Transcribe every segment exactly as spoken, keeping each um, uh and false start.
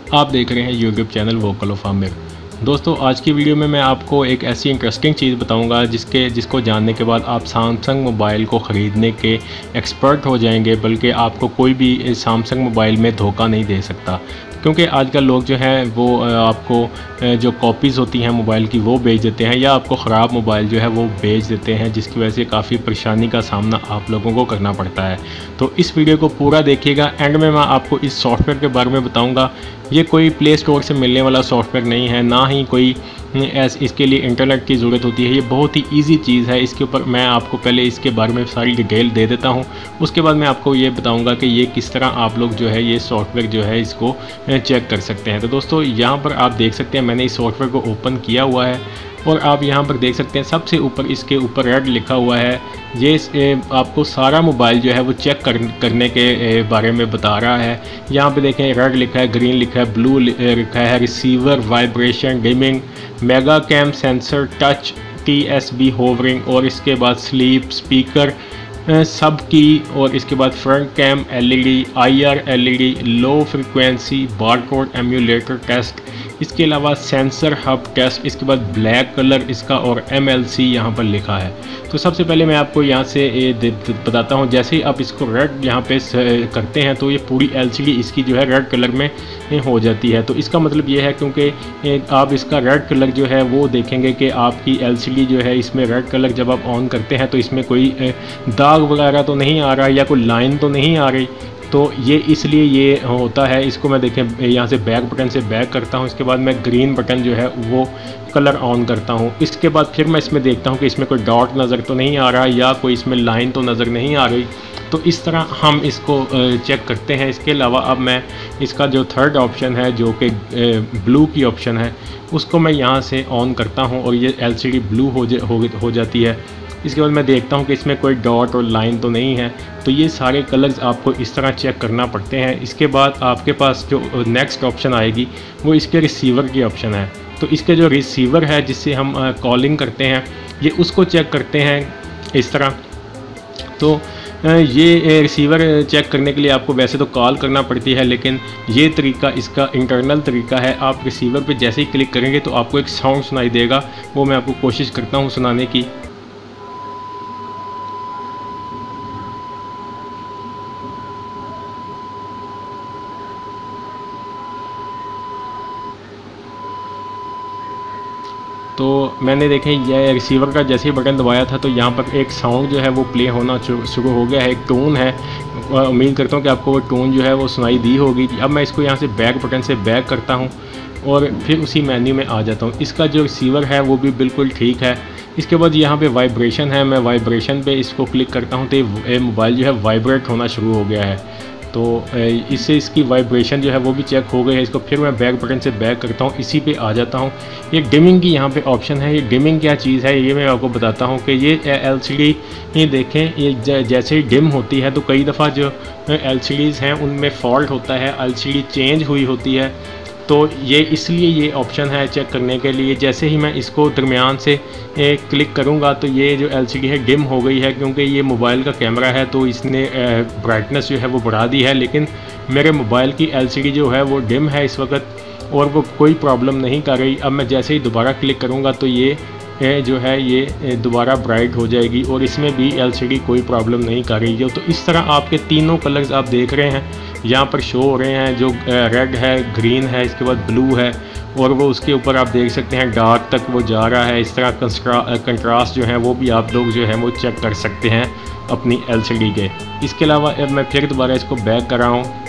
आप देख रहे हैं YouTube channel vocal of Aamir. दोस्तों, आज की वीडियो में मैं आपको एक ऐसी इंटरेस्टिंग चीज़ बताऊंगा जिसके जिसको जानने के बाद आप सैमसंग मोबाइल को ख़रीदने के एक्सपर्ट हो जाएंगे, बल्कि आपको कोई भी सैमसंग मोबाइल में धोखा नहीं दे सकता। क्योंकि आजकल लोग जो हैं वो आपको जो कॉपीज़ होती हैं मोबाइल की वो बेच देते हैं, या आपको ख़राब मोबाइल जो है वो बेच देते हैं, जिसकी वजह से काफ़ी परेशानी का सामना आप लोगों को करना पड़ता है। तो इस वीडियो को पूरा देखिएगा। एंड में मैं आपको इस सॉफ्टवेयर के बारे में बताऊंगा। ये कोई प्ले स्टोर से मिलने वाला सॉफ्टवेयर नहीं है, ना ही कोई ऐस इसके लिए इंटरनेट की ज़रूरत होती है। ये बहुत ही इजी चीज़ है। इसके ऊपर मैं आपको पहले इसके बारे में सारी डिटेल दे देता हूँ, उसके बाद मैं आपको ये बताऊंगा कि ये किस तरह आप लोग जो है ये सॉफ्टवेयर जो है इसको चेक कर सकते हैं। तो दोस्तों, यहाँ पर आप देख सकते हैं मैंने इस सॉफ्टवेयर को ओपन किया हुआ है और आप यहाँ पर देख सकते हैं सबसे ऊपर इसके ऊपर रेड लिखा हुआ है। ये आपको सारा मोबाइल जो है वो चेक कर, करने के बारे में बता रहा है। यहाँ पे देखें रेड लिखा है, ग्रीन लिखा है, ब्लू लिखा है, receiver, vibration, dimming, mega cam, sensor, touch, T S B, hovering, और इसके बाद स्लीप, स्पीकर, सब की, और इसके बाद front cam, LED, IR LED, low frequency, barcode emulator test, इसके अलावा सेंसर हब टेस्ट, इसके बाद ब्लैक कलर इसका, और एमएलसी यहाँ पर लिखा है। तो सबसे पहले मैं आपको यहाँ से बताता हूँ, जैसे ही आप इसको रेड यहाँ पे करते हैं तो ये पूरी एलसीडी इसकी जो है रेड कलर में हो जाती है। तो इसका मतलब ये है क्योंकि आप इसका रेड कलर जो है वो देखेंगे कि आपकी एलसीडी जो है इसमें रेड कलर जब आप ऑन करते हैं तो इसमें कोई दाग वगैरह तो नहीं आ रहा या कोई लाइन तो नहीं आ रही। तो ये इसलिए ये होता है। इसको मैं देखें यहाँ से बैक बटन से बैक करता हूँ, इसके बाद मैं ग्रीन बटन जो है वो कलर ऑन करता हूँ। इसके बाद फिर मैं इसमें देखता हूँ कि इसमें कोई डॉट नज़र तो नहीं आ रहा या कोई इसमें लाइन तो नज़र नहीं आ रही। तो इस तरह हम इसको चेक करते हैं। इसके अलावा अब मैं इसका जो थर्ड ऑप्शन है जो कि ब्लू की ऑप्शन है उसको मैं यहाँ से ऑन करता हूँ और ये एलसीडी ब्लू हो जा, हो, हो जाती है। इसके बाद मैं देखता हूँ कि इसमें कोई डॉट और लाइन तो नहीं है। तो ये सारे कलर्स आपको इस तरह चेक करना पड़ते हैं। इसके बाद आपके पास जो नेक्स्ट ऑप्शन आएगी वो इसके रिसीवर की ऑप्शन है। तो इसके जो रिसीवर है जिससे हम कॉलिंग करते हैं ये उसको चेक करते हैं इस तरह। तो ये रिसीवर चेक करने के लिए आपको वैसे तो कॉल करना पड़ती है, लेकिन ये तरीका इसका इंटरनल तरीका है। आप रिसीवर पे जैसे ही क्लिक करेंगे तो आपको एक साउंड सुनाई देगा, वो मैं आपको कोशिश करता हूँ सुनाने की। तो मैंने देखें यह रिसीवर का जैसे ही बटन दबाया था तो यहाँ पर एक साउंड जो है वो प्ले होना शुरू हो गया है, एक टोन है। उम्मीद करता हूँ कि आपको वो टोन जो है वो सुनाई दी होगी। अब मैं इसको यहाँ से बैक बटन से बैक करता हूँ और फिर उसी मेन्यू में आ जाता हूँ। इसका जो रिसीवर है वो भी बिल्कुल ठीक है। इसके बाद यहाँ पे वाइब्रेशन है, मैं वाइब्रेशन पे इसको क्लिक करता हूँ तो ये मोबाइल जो है वाइब्रेट होना शुरू हो गया है। तो इससे इसकी वाइब्रेशन जो है वो भी चेक हो गई है। इसको फिर मैं बैक बटन से बैक करता हूँ, इसी पे आ जाता हूँ। ये डिमिंग की यहाँ पे ऑप्शन है। ये डिमिंग क्या चीज़ है ये मैं आपको बताता हूँ कि ये एलसीडी ये देखें ये जैसे ही डिम होती है तो कई दफ़ा जो एलसीडीज़ हैं उनमें फॉल्ट होता है, एलसीडी चेंज हुई होती है। तो ये इसलिए ये ऑप्शन है चेक करने के लिए। जैसे ही मैं इसको दरमियान से क्लिक करूँगा तो ये जो एलसीडी है डिम हो गई है, क्योंकि ये मोबाइल का कैमरा है तो इसने ब्राइटनेस जो है वो बढ़ा दी है। लेकिन मेरे मोबाइल की एलसीडी जो है वो डिम है इस वक्त और वो कोई प्रॉब्लम नहीं कर रही। अब मैं जैसे ही दोबारा क्लिक करूँगा तो ये जो है ये दोबारा ब्राइट हो जाएगी और इसमें भी एलसीडी कोई प्रॉब्लम नहीं कर रही है। तो इस तरह आपके तीनों कलर्स आप देख रहे हैं यहाँ पर शो हो रहे हैं। जो रेड है, ग्रीन है, इसके बाद ब्लू है, और वो उसके ऊपर आप देख सकते हैं डार्क तक वो जा रहा है। इस तरह कंट्रास्ट जो है वो भी आप लोग जो है वो चेक कर सकते हैं अपनी एलसीडी के। इसके अलावा अब मैं फिर दोबारा इसको बैक कर रहा हूँ।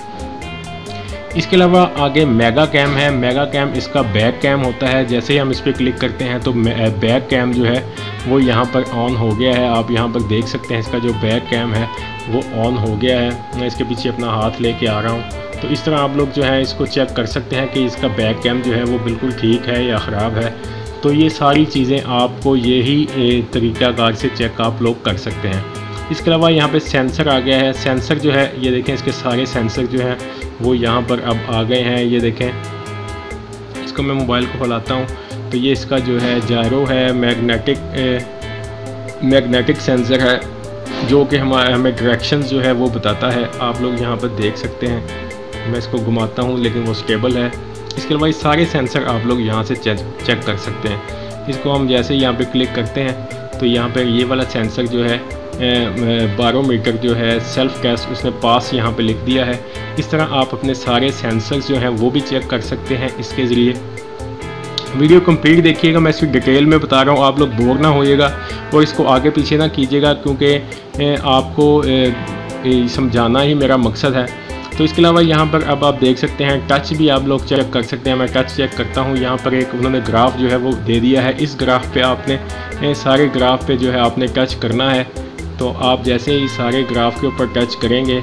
इसके अलावा आगे मेगा कैम है। मेगा कैम इसका बैक कैम होता है। जैसे ही हम इस पर क्लिक करते हैं तो बैक कैम जो है वो यहाँ पर ऑन हो गया है। आप यहाँ पर देख सकते हैं इसका जो बैक कैम है वो ऑन हो गया है। मैं इसके पीछे अपना हाथ लेके आ रहा हूँ। तो इस तरह आप लोग जो है इसको चेक कर सकते हैं कि इसका बैक कैम जो है वो बिल्कुल ठीक है या ख़राब है। तो ये सारी चीज़ें आपको यही तरीक़ाकार से चेक आप लोग कर सकते हैं। इसके अलावा यहाँ पे सेंसर आ गया है। सेंसर जो है ये देखें इसके सारे सेंसर जो हैं वो यहाँ पर अब आ गए हैं। ये देखें, इसको मैं मोबाइल को खोलाता हूँ तो ये इसका जो है जायरो है, मैग्नेटिक मैग्नेटिक सेंसर है जो कि हमारे हमें डायरेक्शंस जो है वो बताता है। आप लोग यहाँ पर देख सकते हैं। मैं इसको घुमाता हूँ लेकिन वो स्टेबल है। इसके अलावा ये सारे सेंसर आप लोग यहाँ से चेक चेक कर सकते हैं। इसको हम जैसे यहाँ पे क्लिक करते हैं तो यहाँ पर ये वाला सेंसर जो है बारोमीटर जो है सेल्फ टेस्ट उसने पास यहाँ पे लिख दिया है। इस तरह आप अपने सारे सेंसर्स जो हैं वो भी चेक कर सकते हैं इसके ज़रिए। वीडियो कंप्लीट देखिएगा, मैं इसकी डिटेल में बता रहा हूँ, आप लोग बोर ना होइएगा और इसको आगे पीछे ना कीजिएगा, क्योंकि आपको समझाना ही मेरा मकसद है। तो इसके अलावा यहाँ पर अब आप देख सकते हैं टच भी आप लोग चेक कर सकते हैं। मैं टच चेक करता हूँ, यहाँ पर एक उन्होंने ग्राफ जो है वो दे दिया है। इस ग्राफ पे आपने सारे ग्राफ पे जो है आपने टच करना है। तो आप जैसे ही सारे ग्राफ के ऊपर टच करेंगे,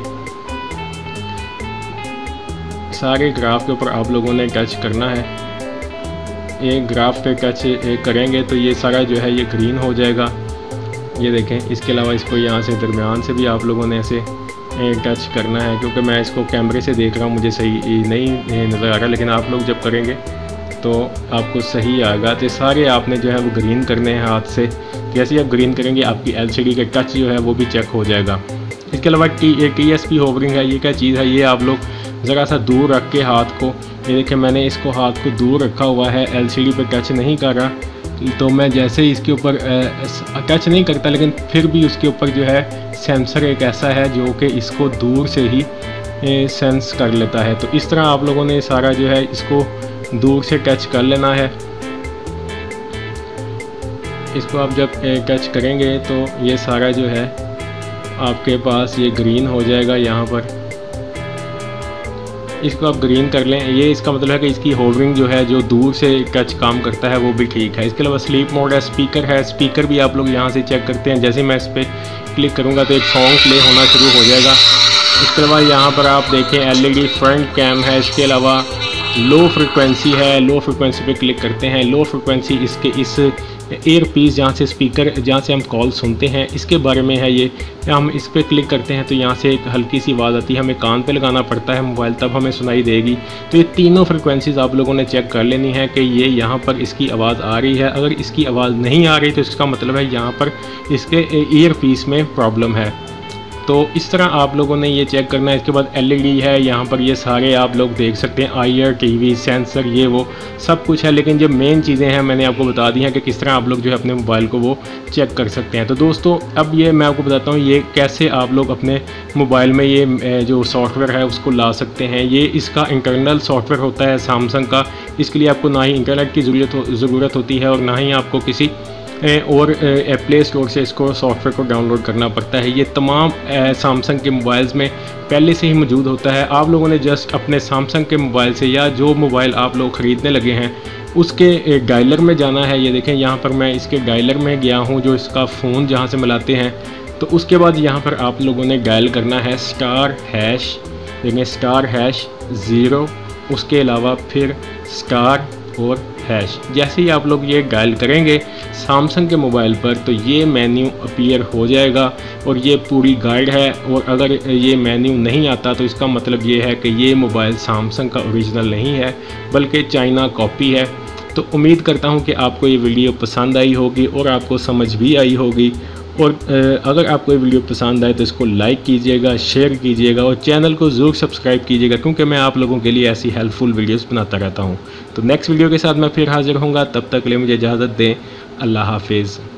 सारे ग्राफ के ऊपर आप लोगों ने टच करना है। एक ग्राफ पे टच करेंगे तो ये सारा जो है ये ग्रीन हो जाएगा, ये देखें। इसके अलावा इसको यहाँ से दरमियान से भी आप लोगों ने ऐसे टच करना है, क्योंकि मैं इसको कैमरे से देख रहा हूँ, मुझे सही नहीं नज़र आ रहा, लेकिन आप लोग जब करेंगे तो आपको सही आएगा। तो सारे आपने जो है वो ग्रीन करने हैं हाथ से। जैसे ही आप ग्रीन करेंगे आपकी एलसीडी का टच जो है वो भी चेक हो जाएगा। इसके अलावा T T S P hovering है, ये क्या चीज़ है, ये आप लोग ज़रा सा दूर रख के हाथ को, ये देखें मैंने इसको हाथ को दूर रखा हुआ है, एलसीडी पे टच नहीं कर रहा। तो मैं जैसे ही इसके ऊपर टच नहीं करता, लेकिन फिर भी उसके ऊपर जो है सेंसर एक ऐसा है जो कि इसको दूर से ही सेंस कर लेता है। तो इस तरह आप लोगों ने सारा जो है इसको दूर से टच कर लेना है। इसको आप जब टच करेंगे तो ये सारा जो है आपके पास ये ग्रीन हो जाएगा। यहाँ पर इसको आप ग्रीन कर लें, ये इसका मतलब है कि इसकी होवरिंग जो है जो दूर से टच काम करता है वो भी ठीक है। इसके अलावा स्लीप मोड है, स्पीकर है, स्पीकर भी आप लोग यहाँ से चेक करते हैं। जैसे मैं इस पर क्लिक करूँगा तो एक सॉन्ग प्ले होना शुरू हो जाएगा। इसके अलावा यहाँ पर आप देखें एलईडी फ्रंट कैम है। इसके अलावा लो फ्रिक्वेंसी है, लो फ्रिक्वेंसी पे क्लिक करते हैं। लो फ्रिक्वेंसी इसके इस एयर पीस जहाँ से स्पीकर जहाँ से हम कॉल सुनते हैं इसके बारे में है। ये हम इस पर क्लिक करते हैं तो यहाँ से एक हल्की सी आवाज़ आती है, हमें कान पे लगाना पड़ता है मोबाइल, तब हमें सुनाई देगी। तो ये तीनों फ्रिक्वेंसीज़ आप लोगों ने चेक कर लेनी है कि ये यहाँ पर इसकी आवाज़ आ रही है। अगर इसकी आवाज़ नहीं आ रही तो इसका मतलब है यहाँ पर इसके ईयर पीस में प्रॉब्लम है। तो इस तरह आप लोगों ने ये चेक करना है। इसके बाद एलईडी है, यहाँ पर ये सारे आप लोग देख सकते हैं, आईआर, टीवी, सेंसर, ये वो सब कुछ है। लेकिन जो मेन चीज़ें हैं मैंने आपको बता दी हैं कि किस तरह आप लोग जो है अपने मोबाइल को वो चेक कर सकते हैं। तो दोस्तों अब ये मैं आपको बताता हूँ ये कैसे आप लोग अपने मोबाइल में ये जो सॉफ्टवेयर है उसको ला सकते हैं। ये इसका इंटरनल सॉफ्टवेयर होता है सैमसंग का। इसके लिए आपको ना ही इंटरनेट की ज़रूरत हो, ज़रूरत होती है और ना ही आपको किसी और प्ले स्टोर से इसको सॉफ्टवेयर को डाउनलोड करना पड़ता है। ये तमाम सैमसंग के मोबाइल्स में पहले से ही मौजूद होता है। आप लोगों ने जस्ट अपने सैमसंग के मोबाइल से या जो मोबाइल आप लोग ख़रीदने लगे हैं उसके डायलर में जाना है। ये देखें यहाँ पर मैं इसके डायलर में गया हूँ, जो इसका फ़ोन जहाँ से मिलाते हैं। तो उसके बाद यहाँ पर आप लोगों ने डायल करना है स्टार हैश, देखें स्टार हैश ज़ीरो, उसके अलावा फिर स्टार और हैश। जैसे ही आप लोग ये डायल करेंगे सैमसंग के मोबाइल पर तो ये मेन्यू अपीयर हो जाएगा और ये पूरी गाइड है। और अगर ये मेन्यू नहीं आता तो इसका मतलब ये है कि ये मोबाइल सैमसंग का ओरिजिनल नहीं है बल्कि चाइना कॉपी है। तो उम्मीद करता हूँ कि आपको ये वीडियो पसंद आई होगी और आपको समझ भी आई होगी। और अगर आपको ये वीडियो पसंद आए तो इसको लाइक कीजिएगा, शेयर कीजिएगा और चैनल को ज़रूर सब्सक्राइब कीजिएगा, क्योंकि मैं आप लोगों के लिए ऐसी हेल्पफुल वीडियोस बनाता रहता हूँ। तो नेक्स्ट वीडियो के साथ मैं फिर हाजिर होऊंगा, तब तक के लिए मुझे इजाज़त दें। अल्लाह हाफिज़।